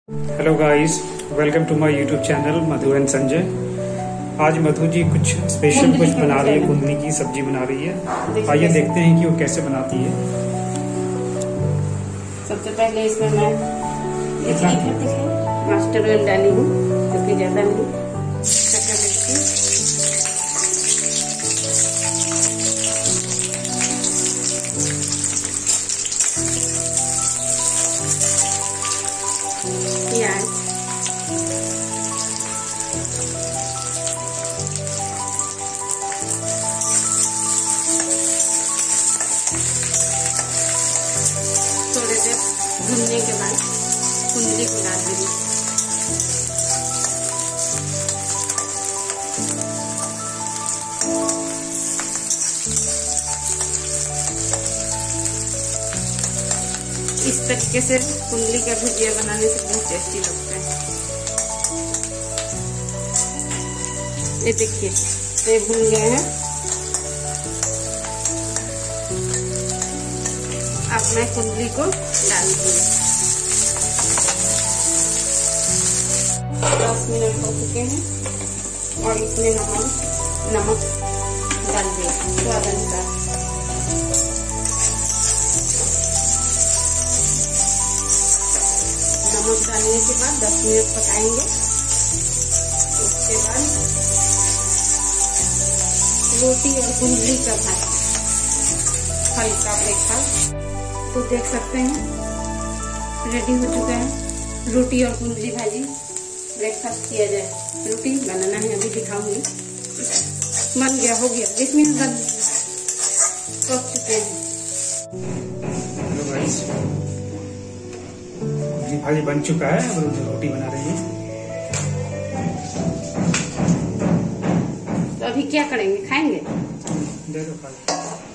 Hello guys, welcome to my YouTube channel Madhu and Sanjay. आज मधु जी कुछ special कुछ बना रही है, कुंदली की सब्जी बना रही है। आइए देखते हैं कि वो कैसे बनाती है। सबसे पहले इसमें मैं मस्टर्ड ऑयल डाली हूँ, क्योंकि ज्यादा नहीं। प्याज, थोड़ी देर भूनने के बाद कुंदली को डाल देंगे। इस तरीके से कुंदली का भुजिया बनाने से बहुत टेस्टी लगता है। ये देखिए, ये भून गए हैं। अब मैं कुंदली को डाल दूंगी। 10 मिनट हो चुके हैं और इसमें नमक डाल दिया स्वाद अनुसार। नमक डालने के बाद 10 मिनट पकाएंगे। उसके बाद रोटी और कुंदली का भात, हल्का ब्रेकफास्ट। तो देख सकते हैं रेडी हो चुका है रोटी और कुंदली भाजी। ब्रेकफास्ट किया जाए। रोटी बनाना है, अभी दिखाऊंगी। बन गया, हो गया। 20 मिनट बाद पक चुके हैं। भाजी बन चुका है, अब रोटी बना रही है। तो अभी क्या करेंगे, खाएंगे? दे दो।